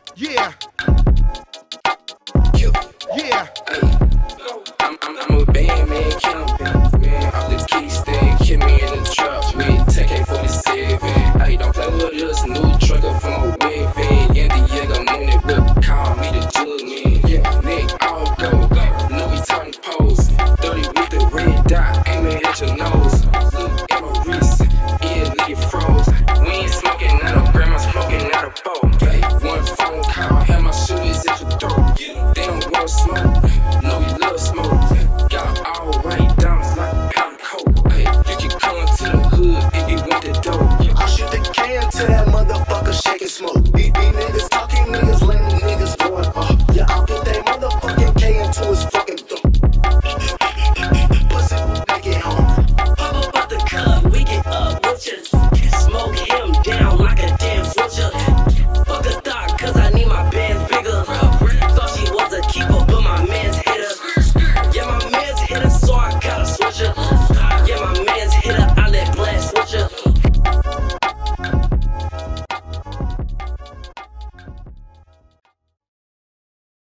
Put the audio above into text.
Yeah, Kill. yeah. I'm a band man, killing man. Off the key stand, kill me in the truck with